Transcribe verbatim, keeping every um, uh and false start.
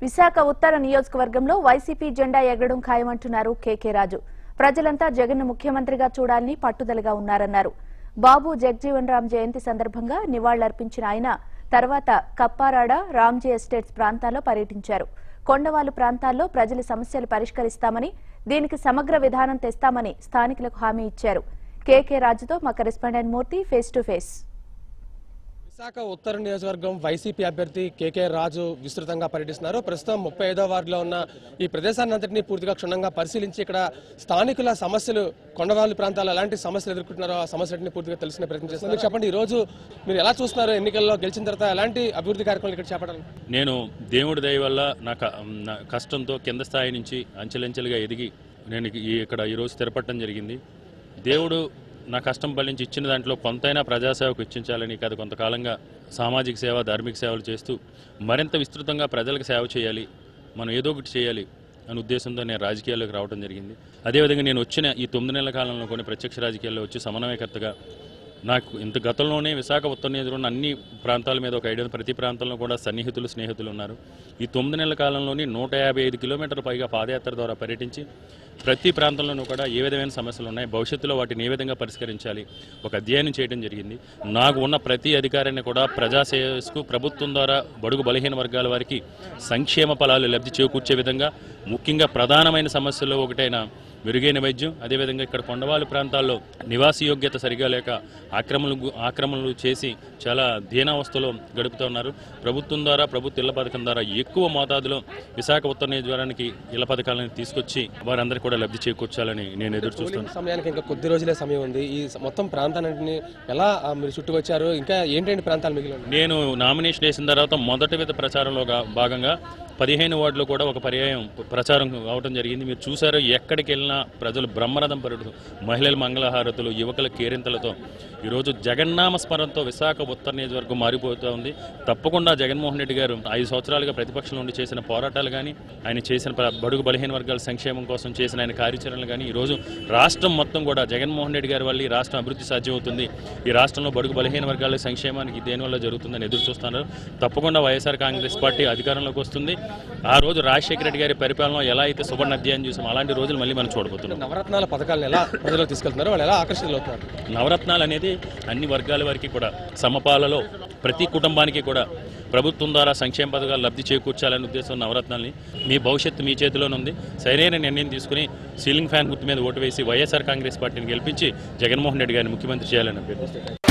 విశాఖ ఉత్తర నియోజకవర్గంలో వైసీపీ జెండా ఎగరడం ఖాయమంటున్నారు కేకే రాజు. ప్రజలంతా జగన్ ముఖ్యమంత్రిగా చూడాలని పట్టుదలగా ఉన్నారన్నారు. బాబు జగజీవన్ రామ్ జయంతి సందర్భంగా నివాళులర్పించిన ఆయన తర్వాత కప్పారాడ, రామ్జీ ఎస్టేట్స్ ప్రాంతాల్లో పర్యటించారు. కొండవాలు ప్రాంతాల్లో ప్రజల సమస్యలు పరిష్కరిస్తామని, దీనికి సమగ్ర విధానం తెస్తామని స్థానికులకు హామీ ఇచ్చారు. కేకే రాజుతో మా correspondent Murthy face to face. Visakha ఉత్తర నియోజకవర్గం వైసీపీ అభ్యర్థి కేకే రాజు విస్తృతంగా పర్యటిస్తున్నారు. ప్రస్తుతం ముప్పై ఐదో వార్డులో ఉన్న ఈ ప్రదేశాన్ని అంతటినీ పూర్తిగా క్షుణ్ణంగా పరిశీలించి ఇక్కడ స్థానికుల సమస్యలు, కొండవాళ్ళు ప్రాంతాల్లో ఎలాంటి సమస్యలు ఎదుర్కొంటున్నారో ఆ సమస్యలన్నీ పూర్తిగా తెలుసుకునే ప్రయత్నం చేస్తున్నారు. మీరు చెప్పండి, ఈ రోజు మీరు ఎలా చూస్తున్నారు? ఎన్నికల్లో గెలిచిన తర్వాత ఎలాంటి అభివృద్ధి కార్యక్రమాలు ఇక్కడ చేపట్టాలి? నేను దేవుడి దయ వల్ల నా కష్టంతో కింద స్థాయి నుంచి అంచెలంచెలుగా ఎదిగి నేను ఇక్కడ ఈరోజు స్థిరపడటం జరిగింది. దేవుడు నా కష్టం ఫలించి ఇచ్చిన దాంట్లో కొంతైనా ప్రజాసేవకు ఇచ్చించాలని కాదు, కొంతకాలంగా సామాజిక సేవ, ధార్మిక సేవలు చేస్తూ మరింత విస్తృతంగా ప్రజలకు సేవ చేయాలి, మనం ఏదో ఒకటి చేయాలి అనే ఉద్దేశంతో నేను రాజకీయాల్లోకి రావడం జరిగింది. అదేవిధంగా నేను వచ్చిన ఈ తొమ్మిది నెలల కాలంలో కొన్ని ప్రత్యక్ష రాజకీయాల్లో వచ్చి సమన్వయకర్తగా నాకు ఇంత గతంలోనే విశాఖ ఉత్తర నియోజకవర్గం అన్ని ప్రాంతాల మీద ఒక ఐడియా, ప్రతి ప్రాంతంలో కూడా సన్నిహితులు, స్నేహితులు ఉన్నారు. ఈ తొమ్మిది నెలల కాలంలోని నూట యాభై ఐదు కిలోమీటర్ల పైగా పాదయాత్ర ద్వారా పర్యటించి ప్రతి ప్రాంతంలోనూ కూడా ఏ విధమైన సమస్యలు ఉన్నాయి, భవిష్యత్తులో వాటిని ఏ విధంగా పరిష్కరించాలి ఒక అధ్యయనం చేయడం జరిగింది. నాకు ఉన్న ప్రతి అధికారాన్ని కూడా ప్రజాసేవకు, ప్రభుత్వం ద్వారా బడుగు బలహీన వర్గాల వారికి సంక్షేమ ఫలాలు లబ్ధి చేకూర్చే విధంగా, ముఖ్యంగా ప్రధానమైన సమస్యల్లో ఒకటైన మెరుగైన వైద్యం, అదేవిధంగా ఇక్కడ కొండవాళ్ళు ప్రాంతాల్లో నివాస యోగ్యత సరిగా లేక ఆక్రమణలు ఆక్రమణలు చేసి చాలా దీనావస్థలో గడుపుతూ ఉన్నారు. ప్రభుత్వం ద్వారా, ప్రభుత్వ ఇళ్ల పథకం ద్వారా ఎక్కువ మోతాదులో విశాఖ ఉత్తర నియోజకవర్గానికి ఇళ్ల పథకాలను తీసుకొచ్చి వారందరికీ కూడా లబ్ధి చేకూర్చాలని నేను ఎదురు చూస్తున్నాను. సమయానికి ఇంకా కొద్ది రోజులే సమయం ఉంది. ఈ మొత్తం ప్రాంతాన్ని ఎలా మీరు చుట్టూ వచ్చారు? ఇంకా ఏంటంటే ప్రాంతాలు మిగిలి? నేను నామినేషన్ వేసిన తర్వాత మొదటి విడత ప్రచారంలో భాగంగా పదిహేను వార్డులో కూడా ఒక పర్యాయం ప్రచారం అవడం జరిగింది. మీరు చూసారు, ఎక్కడికి వెళ్ళినా ప్రజలు బ్రహ్మరథం పరుడు, మహిళల మంగళహారతులు, యువకుల కేరింతలతో ఈరోజు జగన్నామ స్మరణతో విశాఖ ఉత్తర నియోజకవర్గం మారిపోతూ ఉంది. తప్పకుండా జగన్మోహన్ రెడ్డి గారు ఐదు సంవత్సరాలుగా ప్రతిపక్షం నుండి చేసిన పోరాటాలు కానీ, ఆయన చేసిన బడుగు బలహీన వర్గాల సంక్షేమం కోసం చేసిన ఆయన కార్యాచరణలు కానీ, ఈరోజు రాష్ట్రం మొత్తం కూడా జగన్మోహన్ రెడ్డి గారి వల్ల ఈ రాష్ట్రం అభివృద్ధి సాధ్యమవుతుంది, ఈ రాష్ట్రంలో బడుగు బలహీన వర్గాల సంక్షేమానికి దేనివల్ల జరుగుతుందని ఎదురు చూస్తున్నారు. తప్పకుండా వైఎస్ఆర్ కాంగ్రెస్ పార్టీ అధికారంలోకి వస్తుంది. ఆ రోజు రాజశేఖర రెడ్డి గారి పరిపాలన ఎలా అయితే సువర్ణ అధ్యాయం చూసాం, అలాంటి రోజులు మళ్ళీ మనం చూడబోతున్నాం. నవరత్నాల పథకాలను ఎలా ప్రజలకు తీసుకెళ్తున్నారు, వాళ్ళు ఎలా ఆకర్షితులవుతున్నారు? నవరత్నాలు అనేది అన్ని వర్గాల వారికి కూడా సమపాలలో ప్రతి కుటుంబానికి కూడా ప్రభుత్వం ద్వారా సంక్షేమ పథకాలు లబ్ధి చేకూర్చాలనే ఉద్దేశం నవరత్నాలని. మీ భవిష్యత్తు మీ చేతిలోనే ఉంది. సరైన నిర్ణయం తీసుకుని సీలింగ్ ఫ్యాన్ గుర్తు మీద ఓటు వేసి వైఎస్ఆర్ కాంగ్రెస్ పార్టీని గెలిపించి జగన్మోహన్ రెడ్డి గారిని ముఖ్యమంత్రి చేయాలని అభ్యర్థిస్తారు.